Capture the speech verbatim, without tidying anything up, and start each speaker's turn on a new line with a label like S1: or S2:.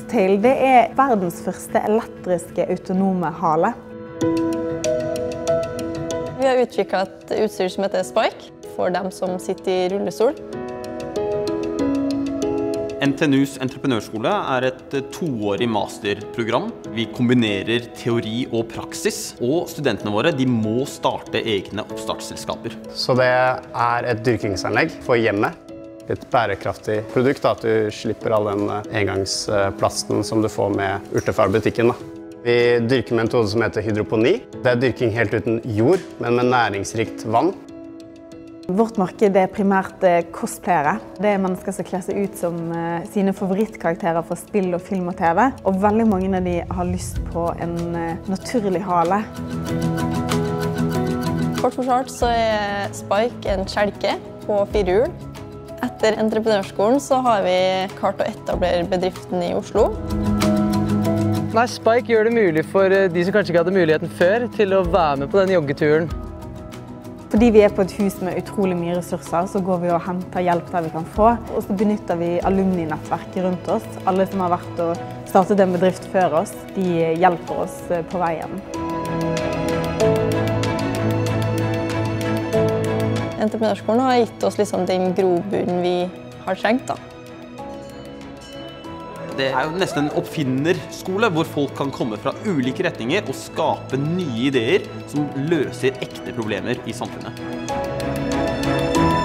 S1: Cocktail det er verdens første elektriske autonome hale.
S2: Vi har utviklet et utstyr som heter Spike, for dem som sitter i rullestol.
S3: N T N U's entreprenørskole er et toårig masterprogram. Vi kombinerer teori og praksis, og studentene våre de må starte egne oppstartsselskaper.
S4: Så det er et dyrkingsanlegg for hjemmet. Et bærekraftig produkt, da, at du slipper all den engangsplasten som du får med urtefarbutikken. Vi dyrker med en metode som heter hydroponi. Det er dyrking helt uten jord, men med næringsrikt vann.
S1: Vårt marked er primært cosplayere. Det er mennesker som kler seg ut som sine favorittkarakterer fra spill og film og TV. Og veldig mange av de har lyst på en naturlig hale.
S2: Kort fortalt så er Spike en kjelke på fire hjul. Etter entreprenørskolen så har vi klart å etablere bedriften i Oslo.
S5: Nei, Spike gjør det mulig for de som kanskje ikke hadde muligheten før til å være med på den joggeturen.
S1: Fordi vi er på et hus med utrolig mye ressurser, så går vi og henter hjelp der vi kan få. Og så benytter vi alumni-nettverket rundt oss. Alle som har vært og startet en bedrift før oss, de hjelper oss på veien.
S2: Entreprenørskolen har gitt oss liksom den grobunnen vi har trengt, da.
S3: Det er jo nesten en oppfinnerskole hvor folk kan komme fra ulike retninger og skape nye ideer som løser ekte problemer i samfunnet.